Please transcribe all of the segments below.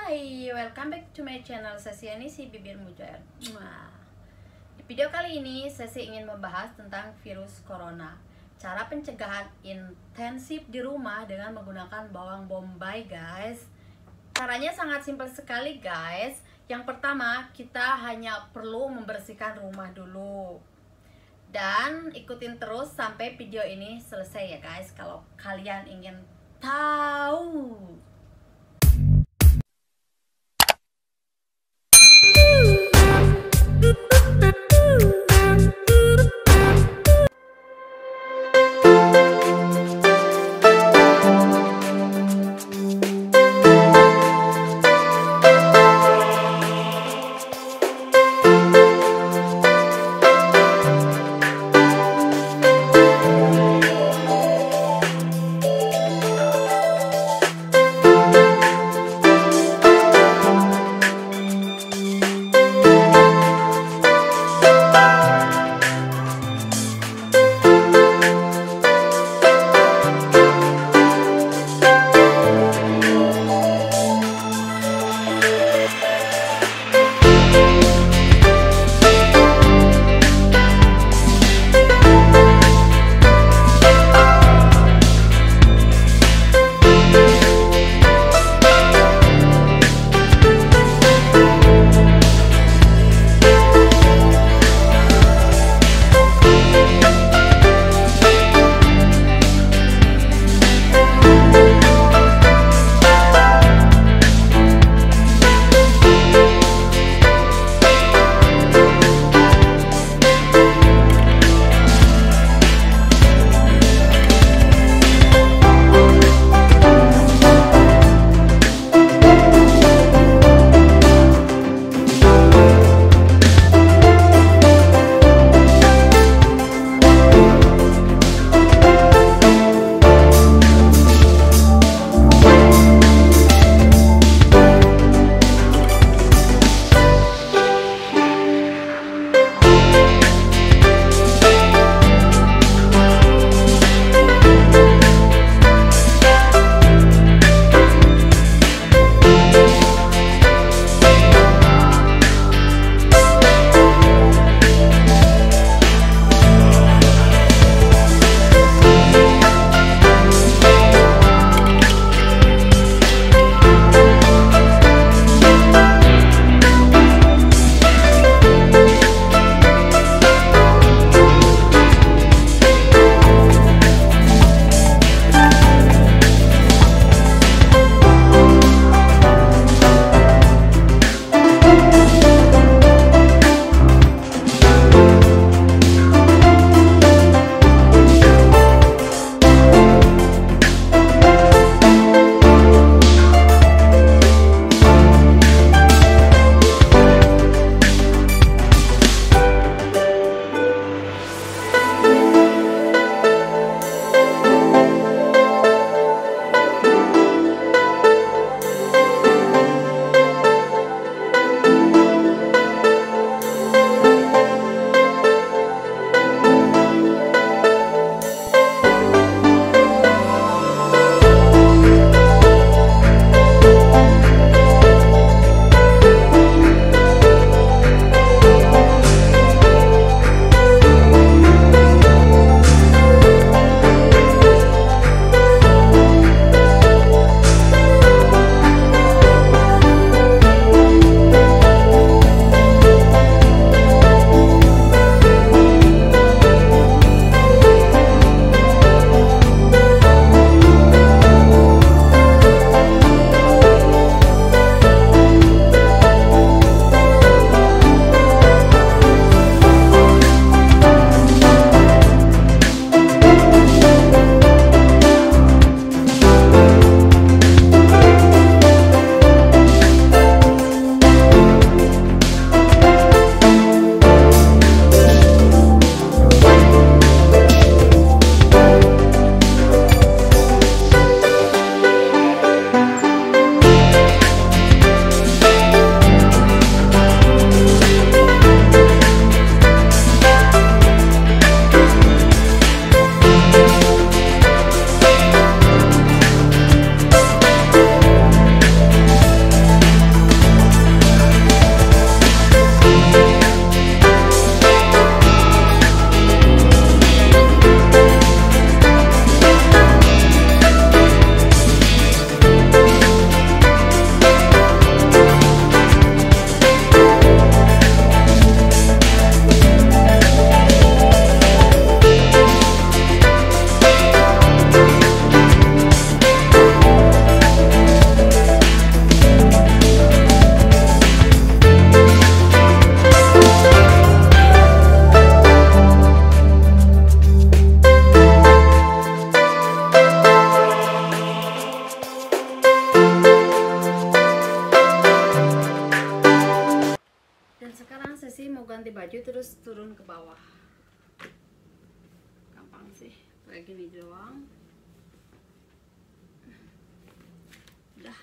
Hai, welcome back to my channel Sesi ini si bibir mujair. Di video kali ini Sesi ingin membahas tentang virus corona. Cara pencegahan intensif di rumah dengan menggunakan bawang bombay, guys. Caranya sangat simpel sekali, guys. Yang pertama, kita hanya perlu membersihkan rumah dulu. Dan ikutin terus sampai video ini selesai ya, guys. Kalau kalian ingin tahu. mau ganti baju terus turun ke bawah. Gampang sih, kayak gini doang. Udah.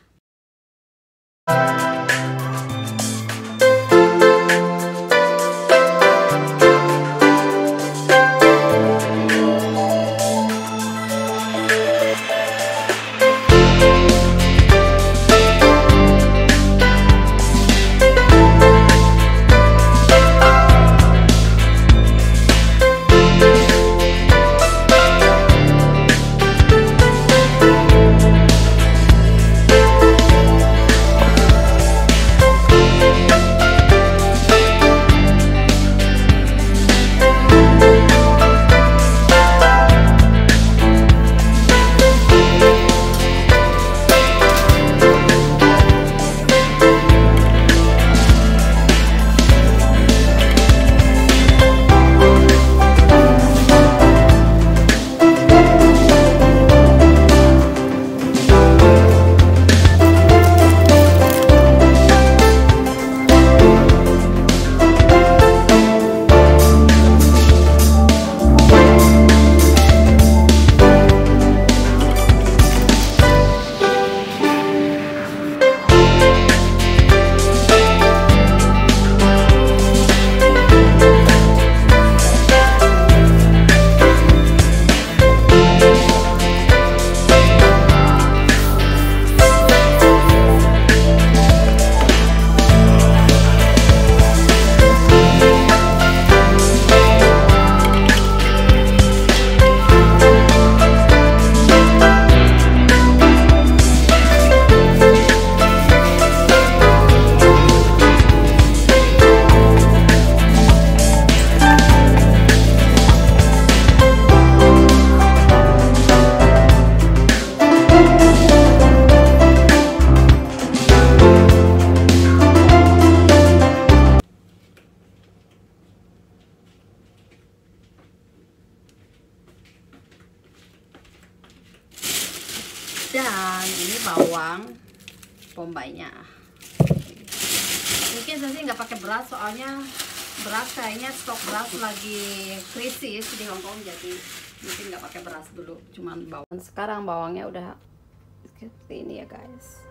Dan ini bawang bombaynya. Mungkin saya sih nggak pakai beras, soalnya beras kayaknya stok beras lagi krisis di Hongkong, jadi mungkin nggak pakai beras dulu, cuman bawang. Sekarang bawangnya udah seperti ini ya guys.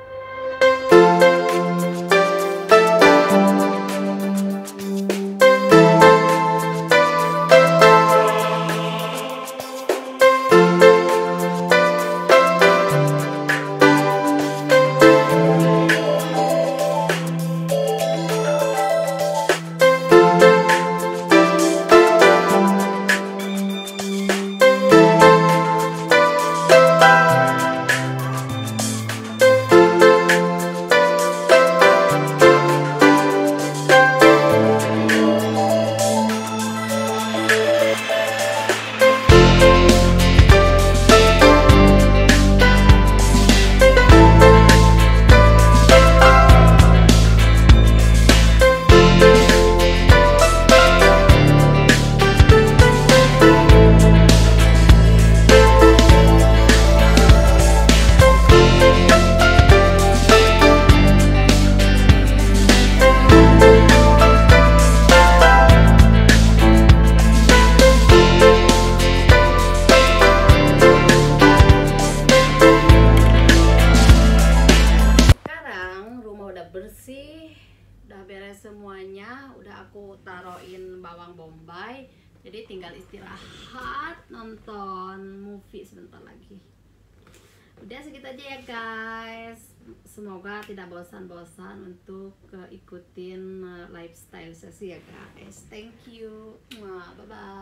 Bersih, udah beres semuanya, udah aku taruhin bawang bombay, jadi tinggal istirahat, nonton movie sebentar lagi. Udah segitu aja ya guys, semoga tidak bosan-bosan untuk ikutin lifestyle sesi ya guys. Thank you, bye bye.